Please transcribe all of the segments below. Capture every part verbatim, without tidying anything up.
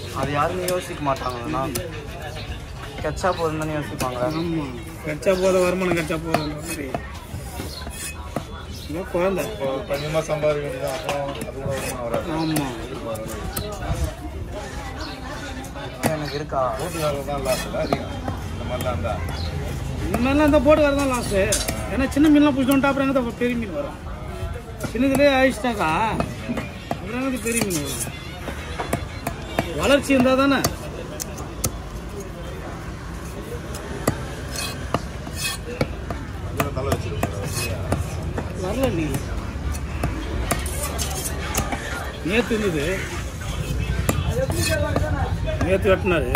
அது யாருமே யோசிக்க மாட்டாங்கண்ணா. கச்சா போதுன்னு யோசிப்பாங்க. ஆமாம், கச்சா போத வருமானம் கச்சா போதும் மாதிரி குழந்தை கொஞ்சமாக சம்பாதிக்க வேண்டியது. அப்புறம் அது கூட வருமானம் வராது. ஆமாம், எனக்கு இருக்கா போட்டு வரது தான் லாஸ் இல்லை அதிகம். இந்த மாதிரிலாம் இருந்தால் இந்த மாதிரிலாம் இருந்தால் போட்டு வரதான் லாஸ்ட்டு. ஏன்னா சின்ன மீன்லாம் பிடிச்சோன்ட்டா அப்புறம் எங்கே பெரிய மீன் வரும். சின்னதுலேயே ஆயிடுச்சிட்டாக்கா அப்புறம் எங்கே பெரிய மீன் வரும். வளர்ச்சி இருந்தால் தானே. தலை வச்சுருக்கோம் வரல நீ நேற்று இருந்தது, நேற்று வெட்டினாரு.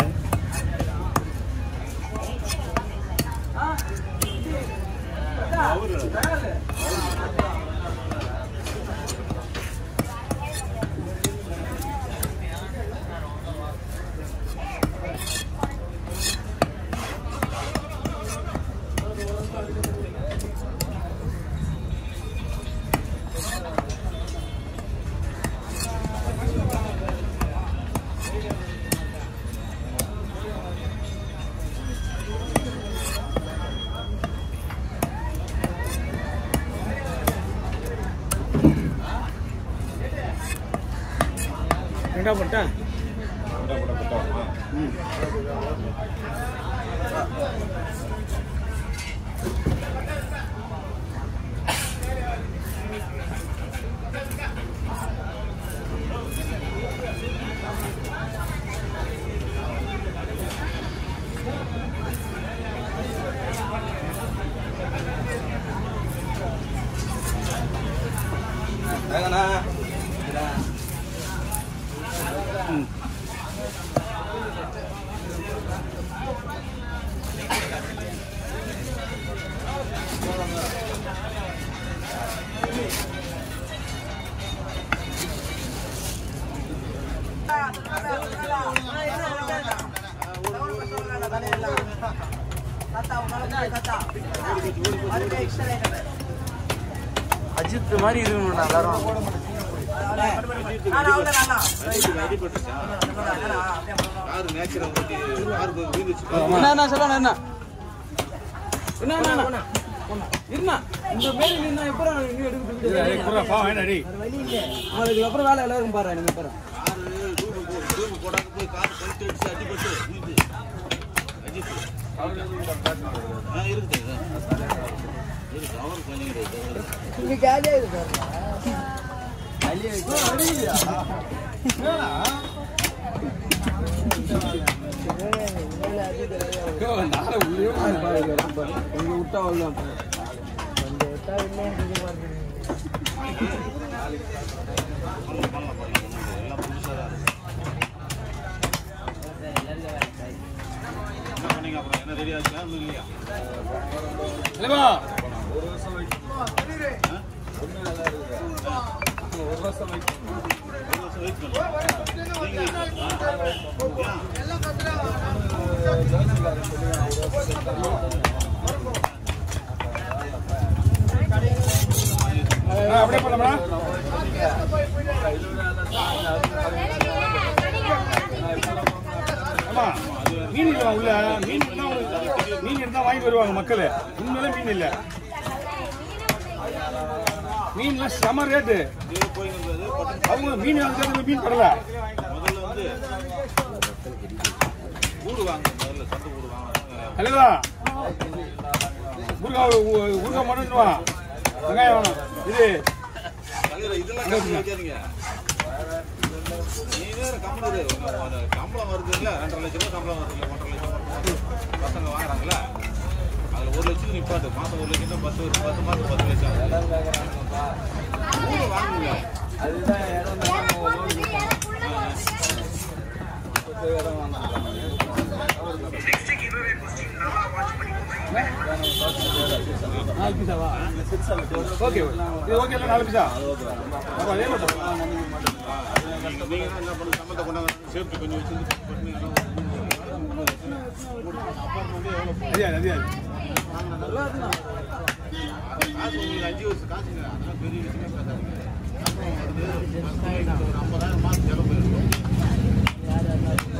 ரெண்டா போட்டா ம் அஜித் மாதிரி இருக்கணும் எல்லாரும். என்ன சொல்ல என்ன என்ன இருந்தா இந்த பேரு நீ எப்பறம் இதுக்கப்புறம் வேலை எல்லாருக்கும் பாரு. நீங்க பாரு விட்டா அப்படியே பண்ணலாமா? ஆமா, மீன் இல்லை உள்ள. மீன் மீன் இருந்தா வாங்கிட்டு வருவாங்க மக்கள். உண்மையில மீன் இல்லை. மீன்லாம் செம ரேட்டு. அவங்க மீன் வாங்க மீன் படல. அல்லவா ஊருகா ஊருகா மட்டும் வெங்காயம் வேணும். இது சம்பளம் வருது இல்ல, ரெண்டரை லட்சம் ரூபாய் சம்பளம் வருது இல்ல, ஒன்றரை லட்சம் பசங்க வாங்குறாங்கல்ல, அதுல ஒரு லட்சம் நிப்பாட்டு. மாசம் ஒரு லட்சம் பத்து பத்து மாசம் பத்து லட்சம் வாங்குங்க. ஓகே ஓகே நாலு பீஸா நீங்க என்ன பண்ண சம்பளத்தை கொண்டாங்க சேஃப்டி பண்ணி வச்சு அஞ்சு வருஷம் காசுங்க. அதெல்லாம் பெரிய விஷயமே பேசாதீங்க. ஒரு ஐம்பதாயிரம் மாசம் செலவு போயிருக்கும்.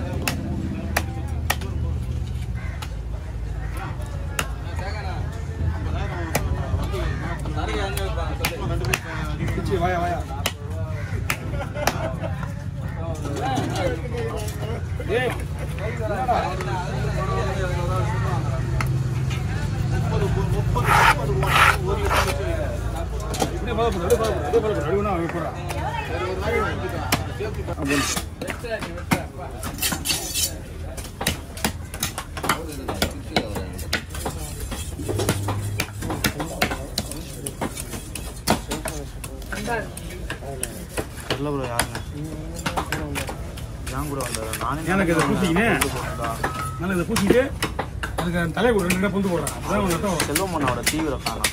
தெரியல ப்ரோ யாருங்க ஏன் கூட வந்தாரு நானே எனக்கு இதை பூசிக்கினே நான் இதை பூசிக்கிட்டு அதுக்கு தலையை ஒரு ரெண்டு பொந்து போடுறேன் அதான் அர்த்தம். செல்வமண்ணோட தீவிர காணா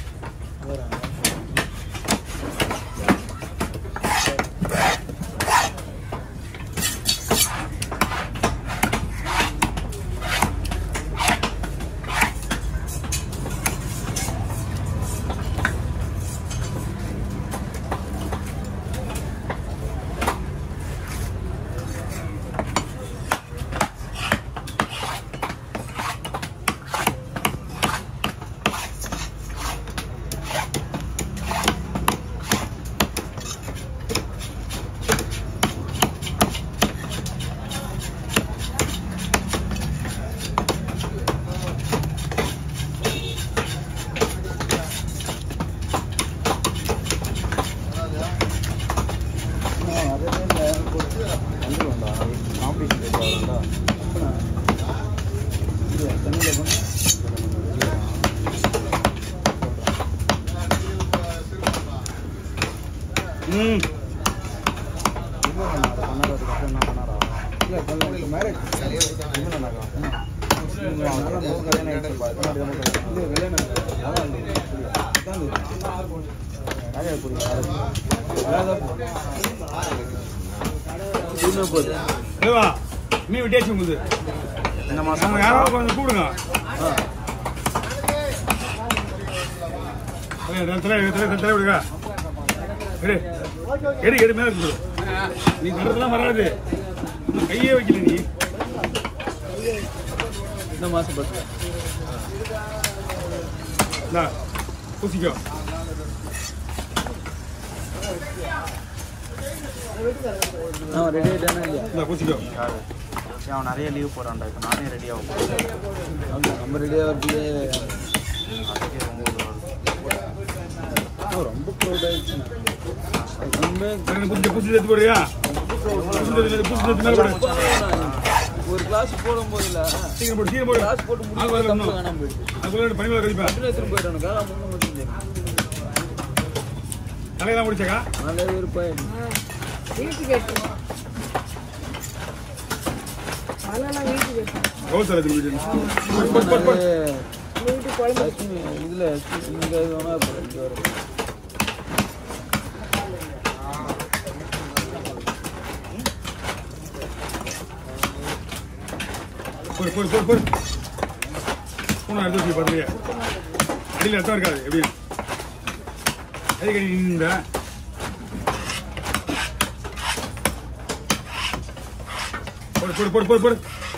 நீ விட்டேச்சு உங்களுக்கு இந்த மாசம் யாராவது கொஞ்சம் கூடுங்க. தலை தலை விடுங்க எடு எடு எடு மேலே கொடு. நீ கருத்துலாம் வராது கையே வைக்கல நீ இந்த மாசம் பத்து பூசிக்கோ. ரெடி ஆகிட்டானா இல்லையா? இல்லை பூசிக்கோ. யாரு அவன் நிறைய லீவ் போகிறான்டா. இப்போ நானே ரெடியாக போகிறேன். நம்ம ரெடியாக வரது அதுக்கே ரொம்ப ரொம்ப க்ரௌட் ஆயிடுச்சு. பூச்சி பூச்சி எடுத்து போறியா? ஒரு கிளாஸ் போடும் போது இல்லை சீக்கிரம் போடு சீக்கிரம் போடு. கிளாஸ் போட்டு முடிச்சு பனிமலை கழிப்பேன் போயிட்டானுக்கா. தலையெல்லாம் முடிச்சாக்கா நல்ல விருப்பம் இதுல அடியில் ரத்தம் இருக்காது. எப்படி அடிக்கடி இந்த போடு போடு போடு போடு போடு.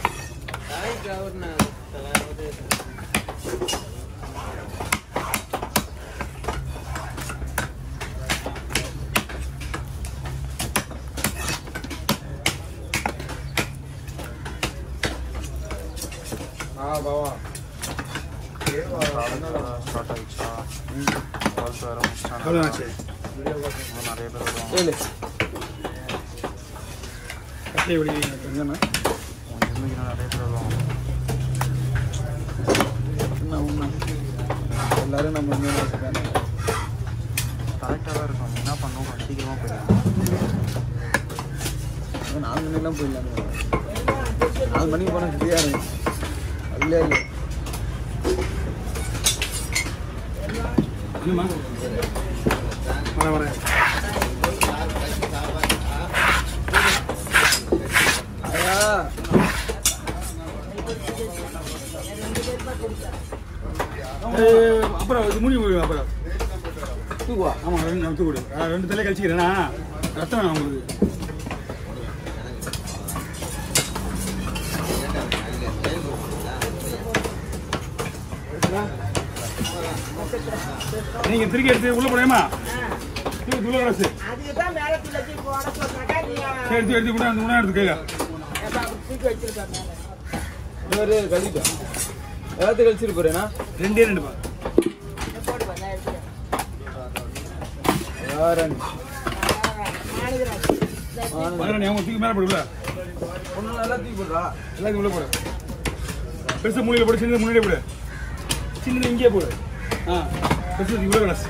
ஸ்டார்ட் ஆகிடுச்சா? வேறு முடிச்சாங்க. நிறைய பேர் வருவாங்க. கட்டையை வெளியே எங்கன்னா நிறைய பேர் வருவாங்க. எல்லாரும் நம்ம கரெக்டாக தான் இருக்கும். என்ன பண்ணுவோம் சீக்கிரமாக போயிடலாம். நாலு மணிக்கெல்லாம் போயிடலாம். நாலு மணிக்கு போனால் ஃப்ரீயாக இருக்கும். அதுலேயே இல்லை என்னம்மா வரேன் வரேன். அப்புறம் இது மூணு அப்புறம் தூக்குவா. ஆமாம் ரெண்டு நம்ம தூக்குடு. ரெண்டு தலையை கழிச்சிக்கிறேன்னா ரத்தம் வேணும் உங்களுக்கு. நீங்க திருக்கி எடுத்து உள்ள போடுமா? உள்ள கிடச்சு எடுத்து எடுத்து கூட அந்த உணவு எடுத்து கையா இன்னொரு கழிட்டோம் எல்லாத்தையும் கழிச்சிட்டு போறேன்னா ரெண்டே ரெண்டு பா யாரன் மகனே அவங்க தூக்கி மேலே போடுல ஒன்றும் நல்லா தூக்கி போடுறா எல்லாத்தையும் உள்ள போடு பெருசு மூலையில் போடு சின்னது முன்னாடியே போடு சின்னது இங்கேயே போடு ஆ பெருசு இவ்வளோ கிளாஸ்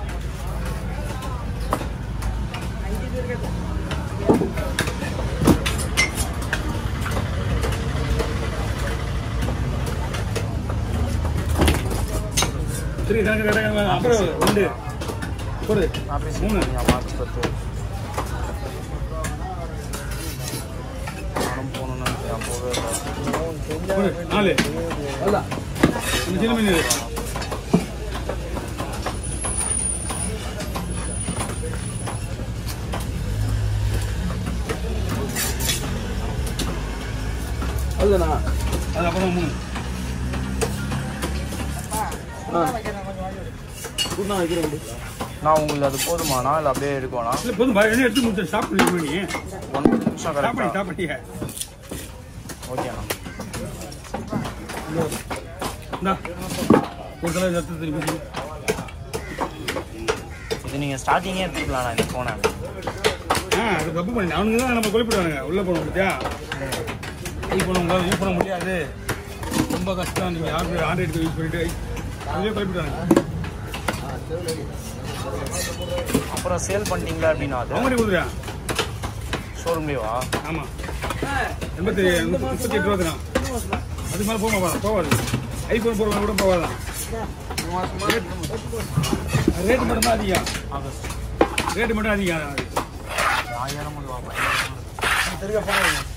சரி கணக்கு கணக்கு அப்புறம் ரெண்டு போடு மூணு மார்ச் பத்து நானும் போகணும்னு நினைக்கிறேன் போகவே இல்லை போடு நாலு அல்ல இந்த சின்ன மீன் அல்லண்ணா அது அப்புறம் மூணு ஆ குட் நான் வைக்கிறேன் நான் உங்களுக்கு அது போதுமாண்ணா இல்லை அப்படியே இருக்கும்ண்ணா இல்லை போதும் பா என்ன எடுத்து முடிச்சு ஸ்டாப் பண்ணி நீ ஒன்பது நிமிஷம் ஸ்டாப் பண்ணி கரெக்டாக ஸ்டாப் பண்ணிய ஓகேண்ணா இந்தா ஒரு தலை எடுத்து திருப்பி இது நீங்கள் ஸ்டார்டிங்கே எடுத்துக்கலாண்ணா இந்த ஃபோனை ஆ அது தப்பு பண்ணி அவனுங்க தான் நம்ம கொலைப்பிடுவானுங்க உள்ளே போன முடியா யூஸ் பண்ண உங்களால் யூஸ் பண்ண முடியாது ரொம்ப கஷ்டம் நீங்கள் யாருக்கு ஆண்ட்ராய்டு யூஸ் பண்ணிட்டு அதுலேயே கொலைப்பிடுவானுங்க அப்புறம் சேல் பண்ணிட்டீங்களா அப்படின்னா அது அவங்க கொடுக்குறேன் ஷோரூம்லேயேவா ஆமாம் எண்பத்தி முப்பத்தி எட்டு ரூபா தான் அதுக்கு மேலே போக போகாது போகாது ஐஃபோன் போடுறவங்க கூட போகாதான் ரேட்டு மட்டும் தான் அதிகம் ஆகஸ்ட் ரேட்டு மட்டும் அதிகம் ஆயிரம் ரூபா சரியா போகாது